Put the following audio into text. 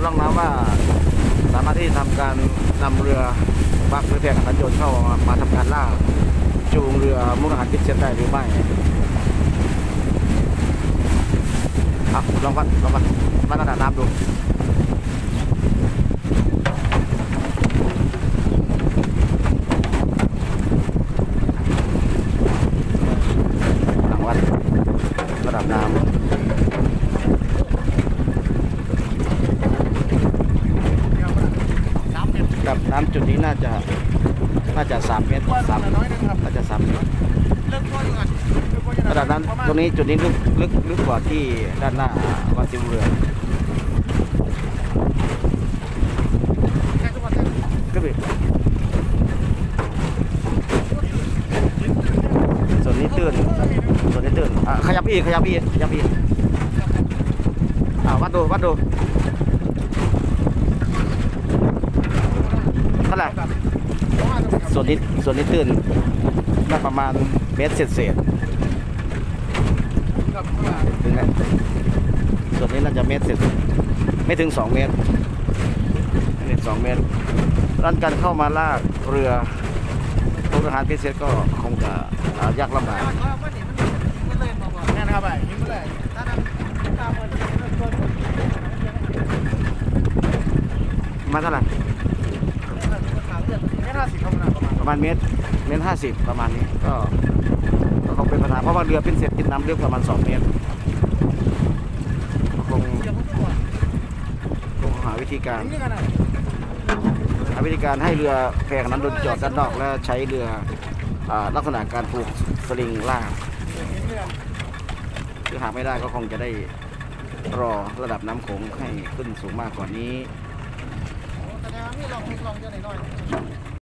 ร่องน้ำว่าสามารถที่ทำการนำเรือบักหรือแพกันยนต์เข้ามาทำการล่าจูงเรือมุกดาหารพิเศษได้หรือไม่ลองวัดระดับน้ำดูวัดระดับน้ำกับน้ำจุดนี้น่าจะ3 เมตรน่าจะ3 เมตรระดับน้ำตรงนี้จุดนี้ลึกกว่าที่ด้านหน้าวัดติวเรือก็เป็นส่วนนี้ตื้นขยับอีกวัดดูเท่าไหร่ส่วนนี้ตื้นน่าประมาณเมตรเศษถึงไหมส่วนนี้น่าจะเมตรเศษไม่ถึง2 เมตร2 เมตรด้านการเข้ามาลากเรือพวกทหารพิเศษก็คงจะยากลำบากมาเท่าไหร่ประมาณเมตร 50ประมาณนี้ก็คงเป็นปัญหาเพราะว่าเรือพิเศษกินน้ำลึกประมาณ2 เมตรคงหาวิธีการให้เรือแพนั้นโดนจอดด้านนอกแล้วใช้เรือลักษณะการผูกสลิงลากหรือหากไม่ได้ก็คงจะได้รอระดับน้ำโขงให้ขึ้นสูงมากกว่านี้